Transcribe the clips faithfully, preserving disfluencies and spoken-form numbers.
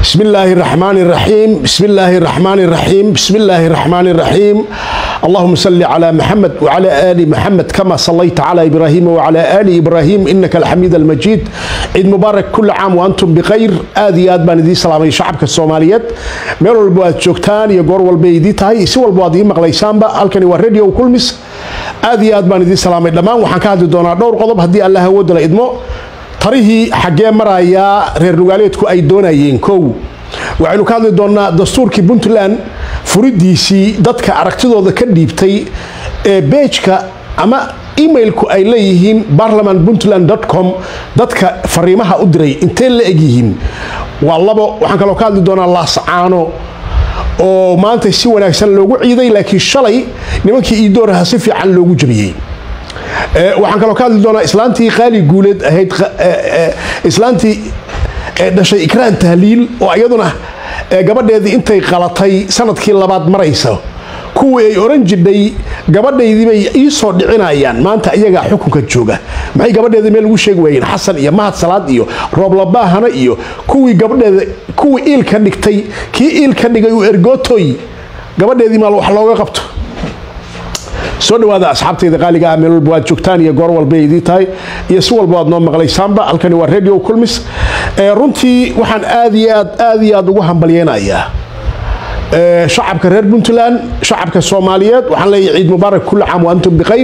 بسم الله الرحمن الرحيم بسم الله الرحمن الرحيم بسم الله الرحمن الرحيم اللهم صل على محمد وعلى آل محمد كما صليت على إبراهيم وعلى آل إبراهيم إنك الحميد المجيد. عيد مبارك كل عام وأنتم بخير. آدي آد بان دي سلامي شعبك الصوماليات ميرو البواد جوكتان يقور والبيدي تاي سوى البواد مغليسان با الكني والراديو وكل مس آدي آد بان دي سلامي لما وحكاد الدونار دور قضب هدي الله ود لإدمو طريقي حاجة مرايا reer nugaaleedku ay doonayeen kow waxaynu ka hadli doonaa dastuurkii Puntland furidiisii dadka aragtidooda ka dhiibtay ee page-ka ama email-ku ay leeyihiin parliament puntland dot com dadka fariimaha u diray intee la egyihiin waa labo. waxaan kaloo ka hadli doonaa laascaano oo maanta si wanaagsan loogu ciiday laakiin shalay nimankii ii dooraha si fiican loogu jabiyay. waxaan kaloo ka hadli doonaa islaantii qaali guuleed ahayd islaantii dhashay ikraan tahliil oo iyaduna gabadheedii intay qalatay sanadkii labaad marayso kuwii ay oran jiray gabadheedii bay ii soo dhicinayaan maanta iyaga xukunka jooga. maxay gabadheedii meel ugu sheegi waayeen xasan iyo mahad salaad iyo roob labaahana iyo kuwii gabadheeda kuwii iil ka dhigtay kii iil ka dhigay uu ergootoy gabadheedii maal wax looga qabto. soo dhawaada asxaabtayda qaaliga ah meel walba waad joogtaan iyo goor walba idii tahay iyo si walba waad noo maqlaysaanba halkani waa radio kulmis. runtii waxaan aad iyo aad aad iyo aad ugu hambalyeenayaa shacabka reer Puntland shacabka Soomaaliyeed waxaan leeyahay ciid mubaarak kullu caam wa antum bikhayr.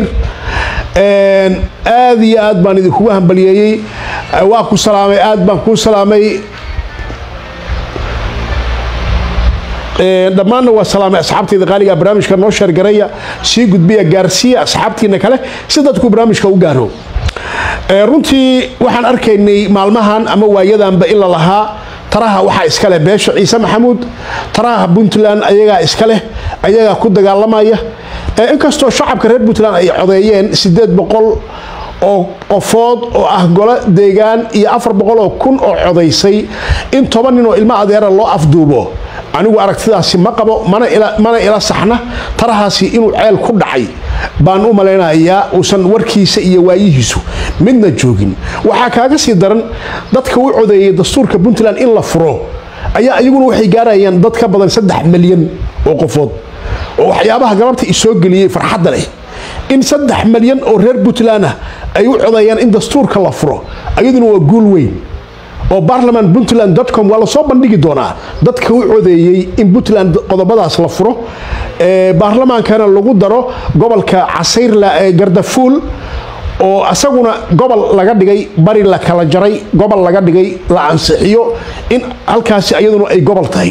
aad iyo aad baan idinku hambalyeeyay waa ku salaamay aad baan ku salaamay dhammaanna waa salaamay asxaabtayda qaaliga barnaamijka noo sheer garaya sii gudbiya gaarsiiya asxaabtiina kale si dadku barnaamijka u gaaro. runtii waxaan arkaynay maalmahan ama waayadanba in la lahaa taraha waxa iska leh beesha ciise maxamuud taraha Puntland ayaga iska leh ayaga ku dagaalamaya inkastoo shacabka reer Puntland ay codeeyeen sideed boqol oo qofood oo ah golo deegaan iyo afar boqol oo kun oo codeysay in toban nin oo ilma adeera loo afduubo anigu aragtidaasi ma qabo mana ila mana ila saxna tarahaasi inuu ceel ku dhacay baan u maleynayaa uusan warkiisa iyo waayihiisu midna joogin. waxa kaaga sii daran dadka u codeeyay dastuurka Puntland in la furo ayaa ayaguna waxay gaarayaan dad ka badan saddex milyan oo qofood oo waxyaabaha galabta isoo galiyay farxadda leh in saddex milyan oo reer Puntland ah ay u codeeyaan in dastuurka la furo ayaduna waa guul weyn oo parliament puntland dot com waa la soo bandhigi doonaa dadka u codeeyay in Puntland qodobadaas la furo ee baarlamaankana lagu daro gobolka Casayrla ee Gardafuul oo asaguna gobol laga dhigay bari la kala jaray gobol laga dhigay la ansixiyo in halkaasi ayaduna ay gobol tahay.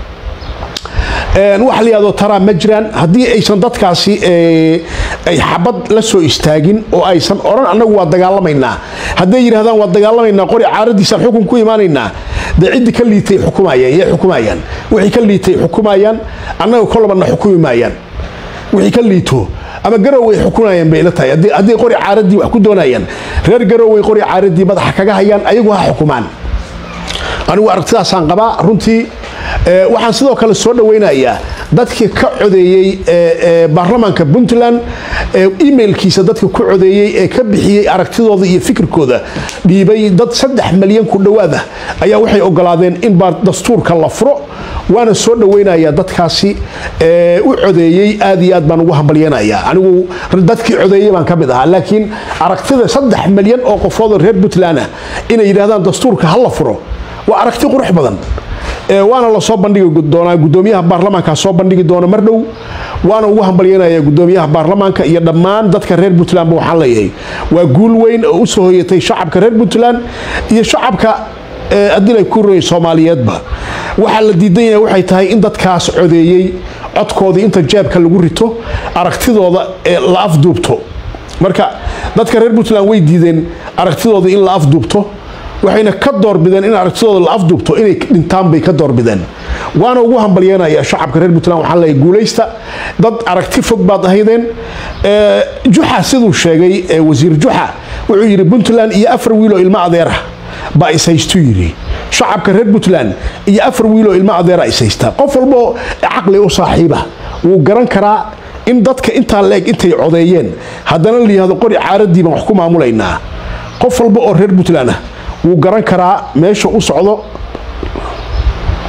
wax la yiraahdo tara ma jiraan haddii aysan dadkaasi ay xabad la soo istaagin oo aysan oran anagu waa dagaalamaynaa hadday yiraahdaan waa dagaalamaynaa qori caaradiisa xukun ku imaanaynaa dacidi ka liitay xukumayaan iyo xukumayaan wixii ka liitay xukumayaan anagu kolbana xukumi maayaan wixii ka liito ama garooway xukunayaan bay la tahay haddii haddii qori caaradii wax ku doonayaan reer garooway qori caaradii madaxa kaga hayaan ayagu ha xukumaan. anigu aragtidaasaan qabaa runtii. waxaan sidoo kale soo dhaweynayaa dadkii ka codeeyay baarlamaanka Puntland emailkiisa dadka ku codeeyay ee ka bixiyay aragtidooda iyo fikirkooda dhiibay dad saddex milyan ku dhawaada ayaa waxay ogolaadeen in dastuurka la furo waana soo dhaweynayaa dadkaasi u codeeyay aad iyo aad baan ugu hambalyeenayaa anigu dadkii codeeyay baan ka mid ahaa laakiin aragtida saddex milyan oo qofood oo reer Puntland ah inay yiraahdaan dastuurka ha la furo waa aragti qurux badan. waana la soo bandhigi doonaa gudoomiyaha baarlamaanka soo bandhigi doona mar dhow waana ugu hambalyeynaya gudoomiyaha baarlamaanka iyo dhammaan dadka reer Puntland waxaan leeyahay waa guul weyn oo u soo hoyatay shacabka reer Puntland iyo shacabka adilay ku roon Soomaaliyeedba. waxa la diidan yahay waxay tahay in dadkaas codeeyay codkooda inta jeebka lagu rito aragtidooda la afduubto marka dadka reer Puntland way diideen aragtidooda in la afduubto waxayna ka doorbideen in aragtidooda la afduubto inay dhintaan bay ka doorbideen waana ugu hambalyeynaya shacabka reer Puntland waxaan leeyahay guuleysta dad aragti fog baad ahaydeen. juxa siduu sheegay wasiir juxa wuxuu yiri Puntland iyo afar wiil oo ilma adeer ah ba isaystu yiri shacabka reer Puntland iyo afar wiil oo ilma adeer ah isaysta qof walba aqli u saaxiiba wuu garan karaa in dadka inta leeg intay codeeyeen haddana la yiraahdo qori caaradii baan wax ku maamulaynaa qof walba oo reer Puntland ah wuu garan karaa meesha u socdo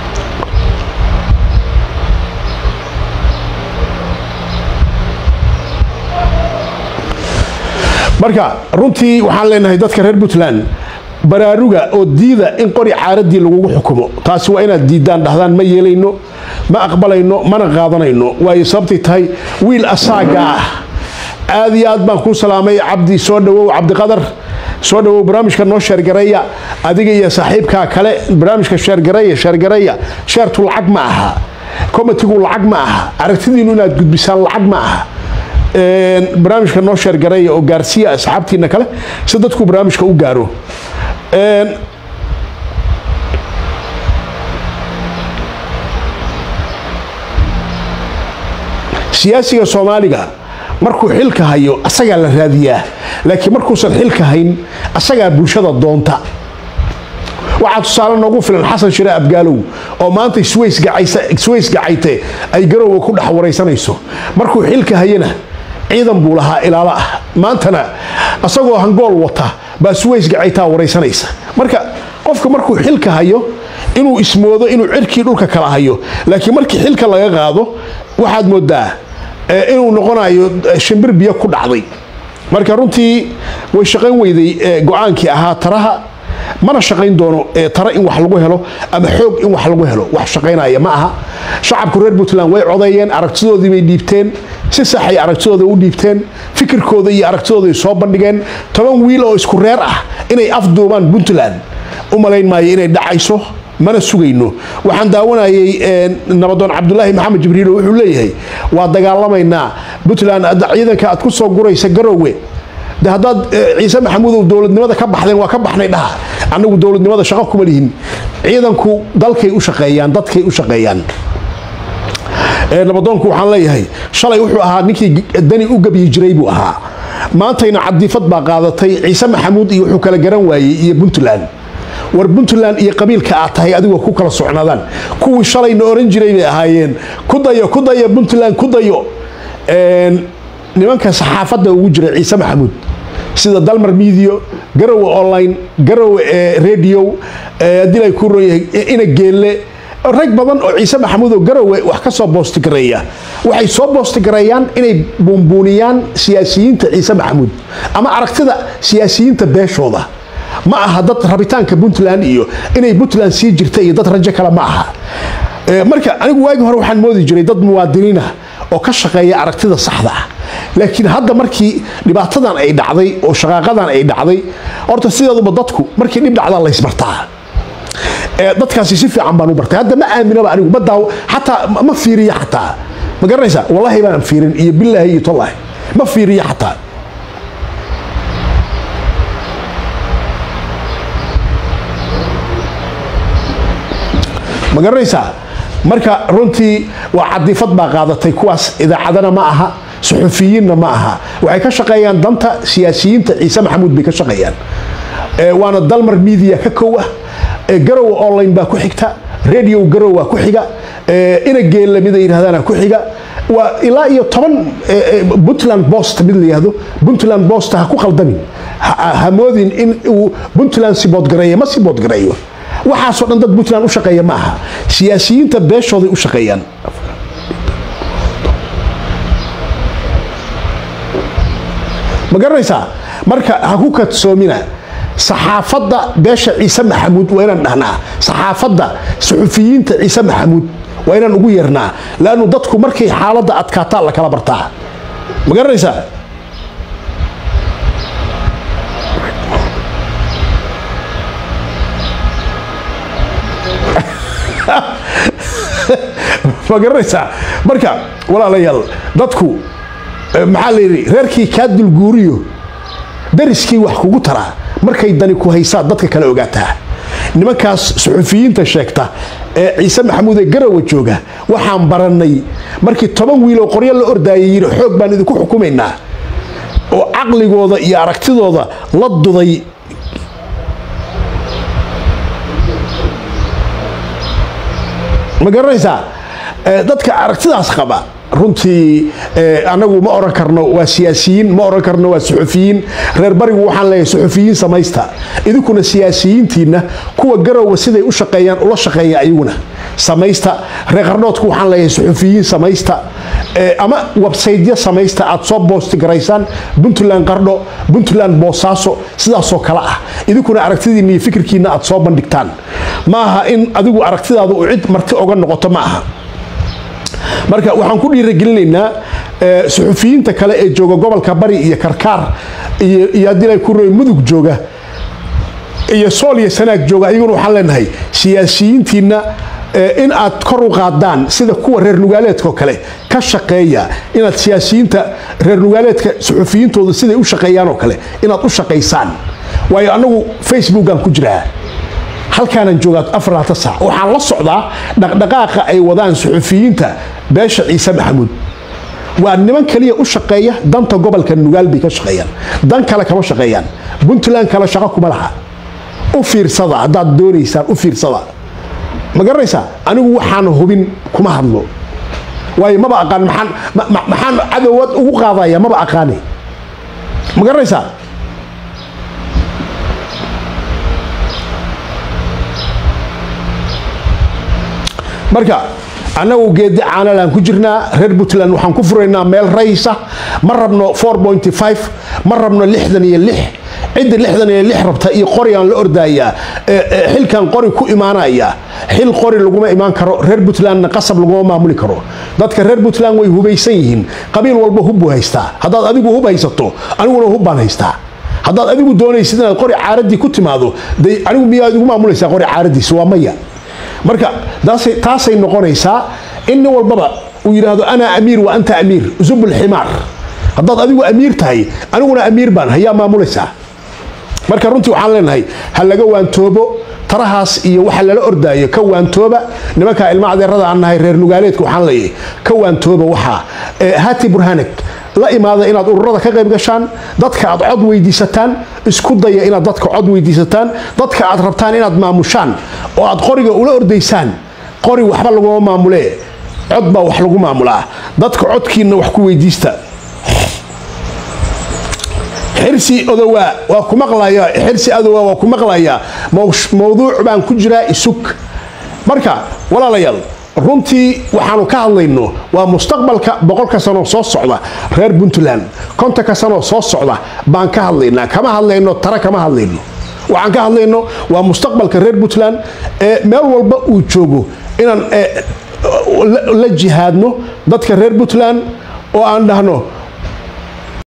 marka runtii waxaan leenahay dadka reer Puntland baraaruga oo diida in qori caaradii lagu xukumo taasi waa inaad diidaan dhahdaan ma yeelayno ma aqbalayno mana qaadanayno way sababtay tahay wiil asaaga aad iyo aad baan ku salaamay Cabdi soo dhawow Cabdi Qadar soo dhawow barnaamijka noo sheer gareeya adiga iyo saaxiibka kale barnaamijka sheer gareeya sheer gareeya sheertu lacag ma aha komitigu lacag ma aha aragtidiinu inaad gudbisaan lacag ma aha een barnaamijka noo sheer gareeya oo gaarsiya asxaabtiina kale si dadku barnaamijka u gaaro een siyaasiga Soomaaliga markuu xilka hayo asaga la raadiyaa laakiin markuu san xilka hayn asaga bulshada doonta waxa tusaale noogu filan Xasan Shire Abgaalow oo maanta Swiss gacaysa Swiss gacayte ay garow ku dhax wareysanayso markuu xilka hayna ciidan buu lahaa ilaala ah maantana asagoo hangool wata ba Swiss gacayta wareysanaysa marka qofka markuu xilka hayo inuu ismoodo inuu cirkii dhulka kala hayo laakiin markii xilka laga qaado waxaad moodaa inuu noqonayo shimbir biyo ku dhacday marka runtii way shaqayn weyday go'aankii ahaa taraha mana shaqayn doono tara in wax lagu helo ama xoog in wax lagu helo wax shaqaynaya ma aha shacabku reer Puntland way codeeyeen aragtidoodii bay dhiibteen si sax ay aragtidooda u dhiibteen fikirkooda iyo aragtidooda ay soo bandhigeen toban wiil oo isku reer ah inay afduubaan Puntland u malayn maayo inay dhacayso mana sugayno waxaan daawanayay nabadoon Cabdullaahi Maxamed Jibriil wuxuu leeyahay waa dagaalamaynaa Puntland ciidanka aad ku soo guraysa Garowe haddaad Ciise Maxamuud oo dawladnimada ka baxdeen waa ka baxnay dhaha anagu dawladnimada shaqo kuma lihin ciidanku dalkay u shaqeeyaan dadkay u shaqeeyaan ee nabadoonku waxaan leeyahay shalay wuxuu ahaa ninkii dani u gabiyi jiray buu ahaa maantayna cadifad baa qaadatay Ciise Maxamuud iyo wuxuu kala garan waayay iyo Puntland war Puntland iyo qabiilka aad tahay adigu ku kala socnaadaan kuwii shalayna oran jiray bay ahaayeen ku dayo ku dayo Puntland ku dayo een nimanka saxaafadda ugu jira Ciise Maxamuud sida Dalmar Media Garowe Online Garowe Radio dilay ku rooyay ina geelle rag badan oo Ciise Maxamuud oo Garowe wax ka soo boost gareeya waxay soo boost gareeyaan inay buunbuuniyaan siyaasiyiinta Ciise Maxamuud ama aragtida siyaasiyiinta beeshooda ma aha dad rabitaanka Puntland iyo inay Puntland sii jirta iyo dad rajo kale ma aha marka anigu waagi hore waxaan moodi jiray dad muwaadiniin ah oo ka shaqeeya aragtida saxda ah laakiin hadda markii dhibaatadan ay dhacday oo shaqaaqadan ay dhacday horta sideeduba dadku markii dhib dhacda la isbartaa ee dadkaasi si fiican baan u bartay hadda ma aaminaba anigu ma daaw hatta ma fiiriyo hatta ma garanaysa wallahi baan fiirin iyo billahi iyo tallahi ma fiiriyo hatta ma garanaysa marka runtii waa cadifad baa qaadatay kuwaas idaacadana ma aha suxufiyiinna ma aha waxay ka shaqeeyaan danta siyaasiyiinta Ciise Maxamuud bay ka shaqeeyaan ee waana Dalmar Media ka koowa ee Garowe Online baa ku xigta Radio Garowe waa ku xiga ee ina geelle mid ay yiraahdaan ku xiga waa ilaa iyo toban Puntland Post mid la yiraahdo Puntland Post ha ku qaldamin ha moodin in uu Puntland si bood gareeyo ma si bood gareeyo waxa soo dhan dad Puntland u shaqeeya ma aha siyaasiyiinta beeshooda u shaqeeyaan ma garanaysa marka ha ku kadsoomina saxaafadda beesha Ciise Maxamuud waa inaan dhahnaa saxaafadda suxufiyiinta Ciise Maxamuud waa inaan ugu yeernaa laanu dadku markay xaaladda adkaataa la kala bartaa ma garanaysa ma garanaysa marka walaalayaal dadku maxaa la yiri reerkii ka dul guuriyo dariskii wax kugu tara markay dani ku haysaa dadka kala ogaataa nimankaas suxufiyiinta sheegta ee Ciise Maxamuud ee Garowe jooga waxaan baranay markii toban wiil oo qoryo la ordaayay yiri xoog baan idinku xukumaynaa oo aqligooda iyo aragtidooda la duday ma garanaysa dadka aragtidaas qaba runtii anagu ma oran karno waa siyaasiyiin ma oran karno waa suxufiyiin reer barigu waxaan leeyahay suxufiyiin samaysta idinkuna siyaasiyiintiina kuwa garowa siday u shaqeeyaan ula shaqeeya ayaguna samaysta reer qarnoodku waxaan leeyahay suxufiyiin samaysta ama website-ya samaysta aad soo boost garaysaan Puntland Qardho Puntland Boosaaso sidaas oo kala ah idinkuna aragtidiina iyo fikirkiina aad soo bandhigtaan ma aha in adigu aragtidaadu u cid marti oga noqoto ma aha marka waxaan ku dhiirigelinaynaa suxufiyiinta kale ee jooga gobolka bari iyo karkaar iyo iyo hadii ku rooy mudug jooga iyo sool iyo sanaag jooga ayaguna waxaan leenahay siyaasiyiintiina in aad kor u qaadaan sida kuwa reer nugaaleedka kale ka shaqeeya inaad siyaasiyiinta reer nugaaleedka suxufiyiintooda siday u shaqeeyaan oo kale inaad u shaqeysaan waayo anagu Facebook aan ku jiraa halkaanan joogaa afar saac waxaan la socdaa dhaqdhaqaaqa ay wadaan suxufiyiinta beesha Ciise Maxamuud waa niman kaliya u shaqeeya danta gobolka Nugaal bay ka shaqeeyaan dan kale kama shaqeeyaan Puntland kala shaqo kuma laha u fiirsada hadaad doonaysaan u fiirsada ma garanaysaa anigu waxaan hubin kuma hadlo waayo maba aqaan maxaan maxaan cadawad ugu qaadaya maba aqaani ma garanaysaa marka anagu geedi caanalaan ku jirnaa reer Puntland waxaan ku furaynaa meel raysa ma rabno four point five ma rabno lixdan iyo lix cid lixdan iyo lix rabta iyo qori aan la ordaaya xilkan qori ku imaanaya xil qori laguma imaan karo reer Puntland qasab laguma maamuli karo dadka reer Puntland way hubaysan yihiin qabiil walba hub haystaa hadaad adigu hub haysato aniguna hub baan haystaa hadaad adigu doonaysid inaad qori caaradii ku timaado anigu miyaad ugu maamulaysaa qori caaradii waa maya marka taasay taasay noqonaysaa in walbaba uu yiraahdo ana amiir wa anta amiir zubul himar hadaad adigu amiir tahay aniguna amiir baan haya maamulaysaa marka runtii waxaan leenahay hal laga waantoobo tarahaas iyo waxa la ordaayo ka waantooba nimanka ilma adeerada aan nahay reer nugaaleedka waxaan leeyahay ka waantooba waxa haati burhanak la imaada inaad ururada ka qayb gashaan dadka aad cod weydiisataan isku daya inaad dadka cod weydiisataan dadka aad rabtaan inaad maamushaan oo aad qoriga ula ordaysaan qori waxba lagu maamulee cod baa wax lagu maamulaa dadka codkiina wax ku weydiista xirsi odawa waa ku maqlaaya xirsi odawa waa ku maqlaaya mowduuc baan ku jiraa isuk marka walaalayaal runtii waxaanu ka hadlayno waa mustaqbalka boqolka sano soo socda reer Puntland kontonka sano soo socda baan ka hadlaynaa kama hadlayno tara kama hadlayno waxaan ka hadlayno waa mustaqbalka reer Puntland ee meel walba uu joogo inaan la jihaadno dadka reer Puntland oo aan dhahno